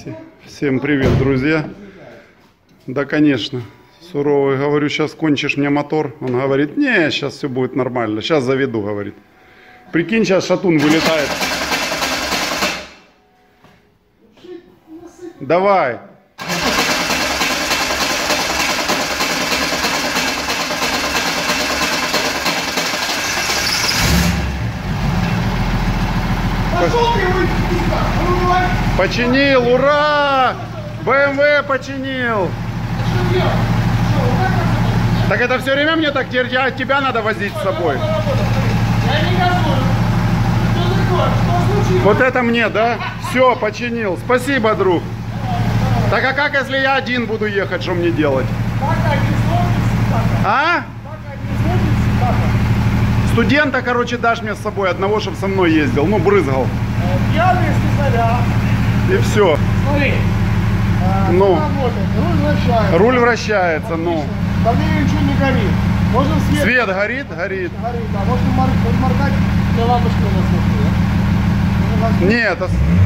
Всем привет, друзья. Да, конечно. Суровый, говорю, сейчас кончишь мне мотор. Он говорит, не, сейчас все будет нормально. Сейчас заведу, говорит. Прикинь, сейчас шатун вылетает. Давай. Починил, ура! БМВ починил. Так это все время мне так тебя надо возить с собой? Вот это мне, да? Все, починил. Спасибо, друг. Так а как, если я один буду ехать, что мне делать? А? Студента, короче, дашь мне с собой одного, чтобы со мной ездил. Ну, брызгал. Пьяный слесаря. И все. Смотри. Ну. Руль вращается. Руль вращается, ну. Давление ничего не горит. Можно свет. Свет горит? Горит. Горит, да. Можно моргать, и лампочка у нас есть, да? Нет.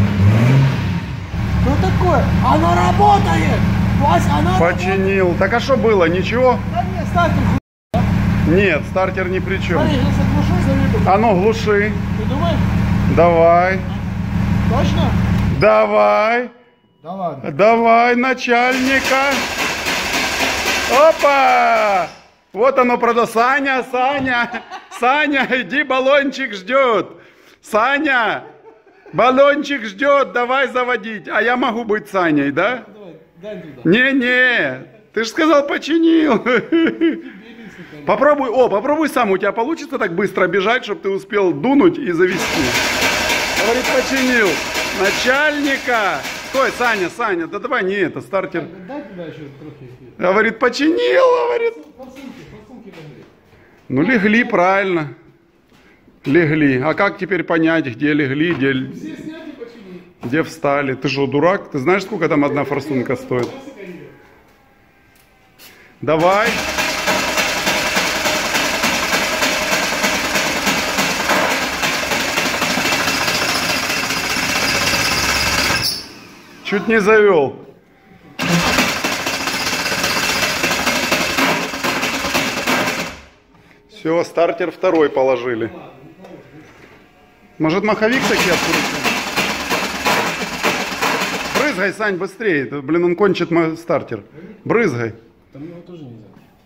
Что такое? Оно работает! Вась, оно Починил. работает. Так а что было? Ничего? Да нет, стартер хуй. Нет, стартер ни при чем. Смотри, сейчас оглушу, заведу. А ну, глуши. Ты думаешь? Давай. Точно? Давай. Да ладно. Давай, начальника. Опа! Вот оно, правда. Саня, Саня, иди, баллончик ждет. Саня, баллончик ждет, давай заводить. А я могу быть Саней, да? Давай, дай туда. Не, ты же сказал, починил. Попробуй, попробуй сам, у тебя получится так быстро бежать, чтобы ты успел дунуть и завести. Говорит, починил. Начальника. Стой, Саня, да давай не это, стартер. Дай туда еще трохи. Говорит, починил, говорит. Форсунки легли. Ну, легли, правильно. Легли. А как теперь понять, где легли, Все сняли, почини. где встали? Ты что, дурак? Ты знаешь, сколько там одна форсунка стоит? Давай. Чуть не завел. Все, стартер второй положили. Может, маховик таки открутим? Брызгай, Сань, быстрее. Блин, он кончит стартер. Брызгай. Там его тоже нельзя.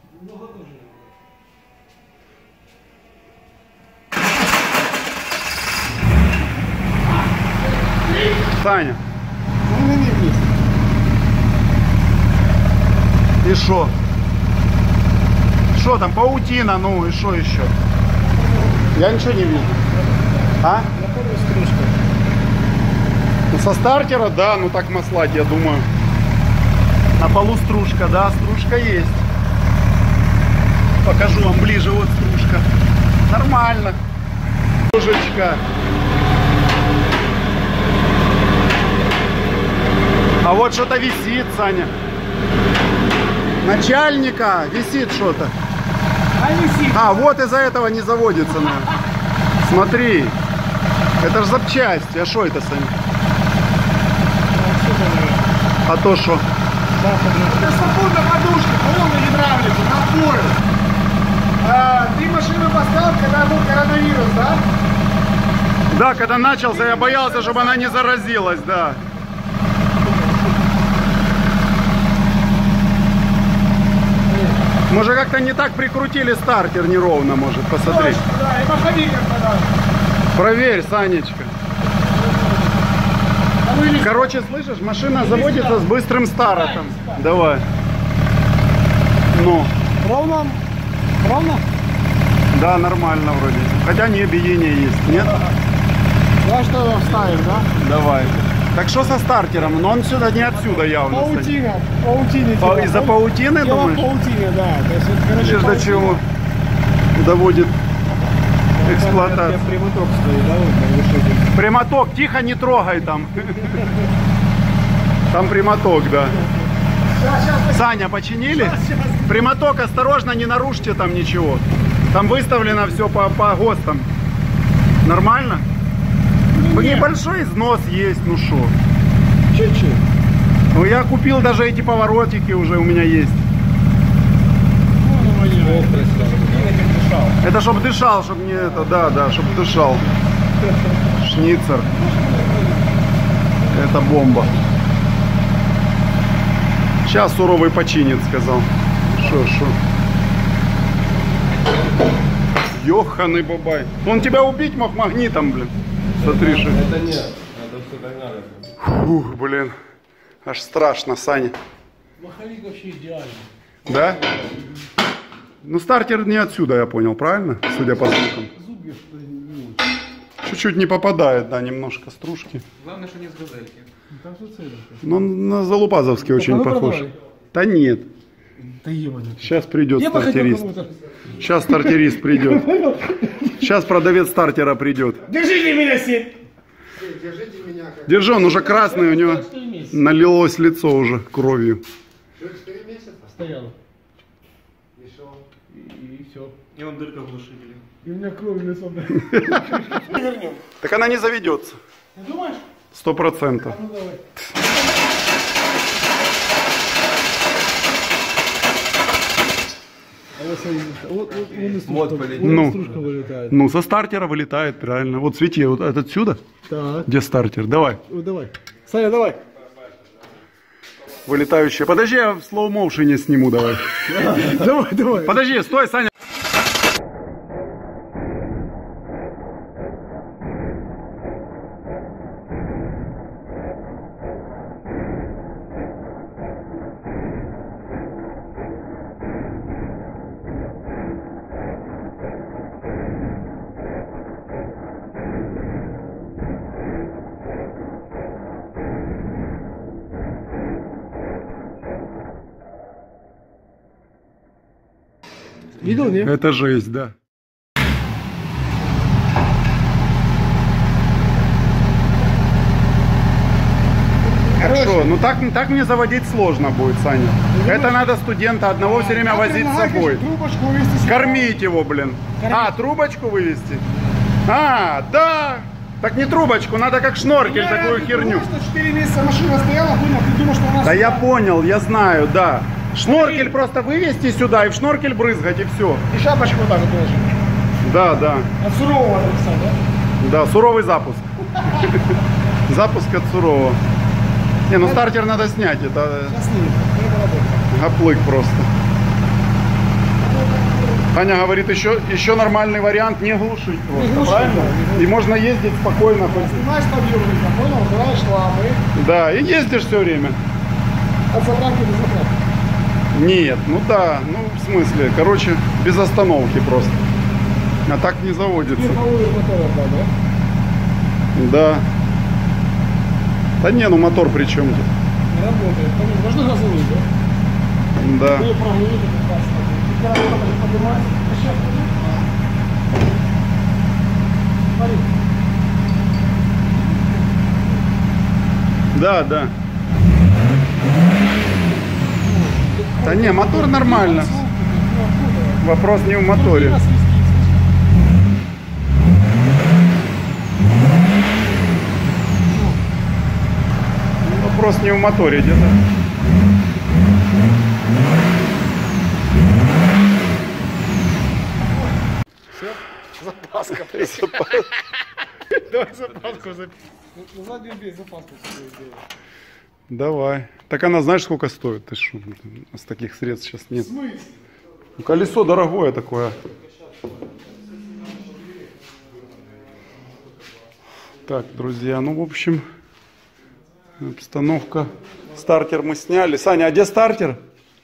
Саня. Загляни вниз. И шо? Что там, паутина, ну и что еще? Я ничего не вижу. А? На полу стружка. Ну, со стартера, да, ну так маслать, я думаю. На полу стружка, да, стружка есть. Покажу вам ближе, вот стружка. Нормально. Стружечка. А вот что-то висит, Саня. Начальника висит что-то. А висит. А, вот из-за этого не заводится, наверное. Смотри. Это же запчасть. А что это, Саня? А то что? Это сапун на подушке, полная гидравлика, напор. Ты машину поставил, когда был коронавирус, да? Да, когда начался, я боялся, чтобы она не заразилась, да. Мы же как-то не так прикрутили стартер неровно, может, посмотри. Точно, да, и маховик подал. Проверь, Санечка. Короче, слышишь, машина заводится с быстрым стартом. Давай. Ну. Ровно? Ровно? Да, нормально вроде. Хотя не, биение есть, нет? Да, что его вставим, да? Давай. Так что со стартером? Но он сюда не отсюда явно. Паутина. Паутина. Из-за паутины, дело думаешь? в паутине, да. То есть, это, короче, Видишь, до чего доводит эксплуатация. Прямоток стоит, да, вот на высоте. Прямоток, тихо, не трогай там. Там прямоток, да. Саня, починили? Прямоток, осторожно, не нарушьте там ничего. Там выставлено все по ГОСТам. Нормально? Небольшой износ есть, ну шо. Чуть-чуть. Ну я купил даже эти поворотики уже у меня есть. Это чтобы дышал, чтобы не это, да, чтобы дышал. Шницер. Это бомба. Сейчас суровый починит, сказал. Шо. Ёханый бабай. Он тебя убить мог магнитом, блин. Смотри, что. Это нет, это все так надо. Фух, блин. Аж страшно, Саня. Маховик вообще идеальный. Да? Ну стартер не отсюда, я понял, правильно? Судя по звукам. Зубья что ли не очень. Чуть-чуть не попадает, да, немножко стружки. Главное, что не с газельки. Там все целенько. Но на Залупазовский очень ну, похож. продавай. Да нет. Да ебаный. Сейчас придет Я бы хотел стартерист. кому-то. Сейчас стартерист придет. Сейчас продавец стартера придет. Держите меня, Сень! Держи, он уже красный, у него налилось лицо уже кровью. Стояла. И все. И он дырка в глушителе. И у меня кровь в лицо. Вернем. Так она не заведется. Ты думаешь? 100%. Ну давай. А вот смотри, вот и стружка, Вот полетел. Ну. стружка вылетает. Ну, со стартера вылетает, правильно. Вот свети, вот это отсюда. Так, Где стартер? Давай. вот давай. Саня, давай. Вылетающая. Подожди, я в слоу-моушене сниму, давай. Давай. Подожди, стой, Саня. Видел, нет? Это жесть, да. Хорошо, ну так мне заводить сложно будет, Саня. Это надо студента одного все время возить с собой. Трубочку вывести сюда. Кормить его, блин. А, трубочку вывести? А, да. Так не трубочку, надо как шноркель, такую херню. 4 месяца машина стояла, понял, ты думал, что у нас... Да я понял, я знаю, да. Шноркель просто вывести сюда и в шноркель брызгать, и все. И шапочку вот так вот положить. Да, да. От сурового адреса, да? Да, суровый запуск. Запуск от сурового. Не, ну стартер надо снять, это Сейчас снимем. Это работает. гоплык просто. Аня говорит, еще нормальный вариант не глушить просто, глушить, правильно? да, И можно ездить спокойно. хоть- Снимаешь подъемник, понял, убираешь лампы. Да, и ездишь все время. От заправки до заправки. Нет, ну да, ну в смысле, короче, без остановки просто. А так не заводится. Верховой мотор, да? Да. Да не, ну мотор при чем тут? Не работает. Понял, можно газовый, да? Да. Ну и прогулки прекрасно. Температура поднимается. Сейчас, смотри. Да, да. Да не, мотор нормально. Вопрос не в моторе. Вопрос не в моторе где-то. Запаска. Давай запаску запишем. Заднюю бей, запаску сделаем. Давай. Так она знаешь, сколько стоит? Ты что? С таких средств сейчас нет. В смысле? Ну, колесо дорогое такое. Так, друзья, ну в общем, обстановка. Стартер мы сняли. Саня, а где стартер?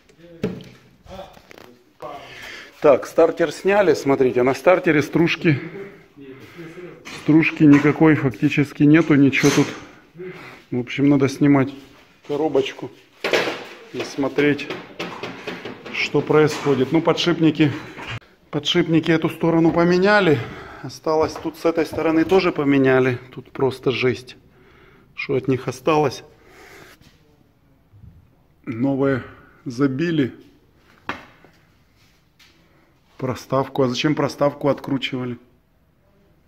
Так, стартер сняли. Смотрите, на стартере стружки никакой фактически нету, ничего тут. В общем, надо снимать коробочку и смотреть, что происходит. Ну, подшипники эту сторону поменяли. Осталось тут с этой стороны тоже поменяли. Тут просто жесть. Что от них осталось? Новые забили. Проставку. А зачем проставку откручивали?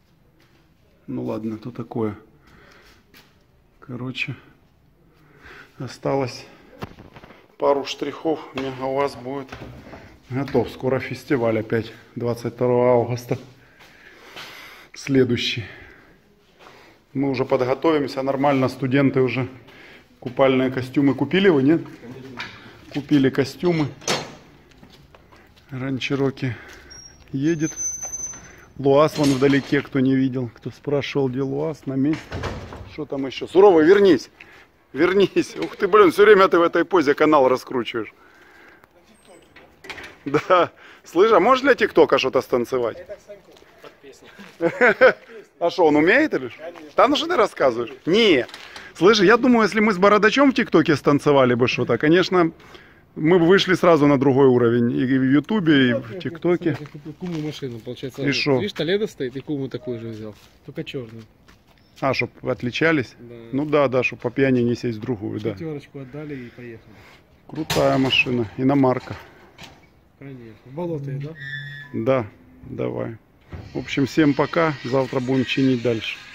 Ну ладно, то такое. Короче. Осталось пару штрихов. Мегаваз будет готов. Скоро фестиваль опять. 22 августа. Следующий. Мы уже подготовимся нормально. Студенты уже купальные костюмы купили вы, нет? Купили костюмы. Ранчероки едет. Луаз вон вдалеке, кто не видел. Кто спрашивал, где Луаз, на месте. Что там еще? Суровый, вернись. Вернись. Ух ты, блин, все время ты в этой позе канал раскручиваешь. Да. Слышь, а можешь для ТикТока что-то станцевать? Это Саньку под песню. А что, он умеет или что? Да ну что ты рассказываешь? Не. Слышь, я думаю, если мы с Бородачом в ТикТоке станцевали бы что-то, конечно, мы бы вышли сразу на другой уровень. И в Ютубе, и в ТикТоке. Куму машину, получается. И шо? Видишь, Толедо стоит, и Куму такую же взял. Только черную. А, чтоб отличались? Да. Ну да, чтоб по пьяни не сесть в другую, да. Пятерочку отдали и поехали. Крутая машина. Иномарка. Конечно. Болотые, да? Да, давай. В общем, всем пока. Завтра будем чинить дальше.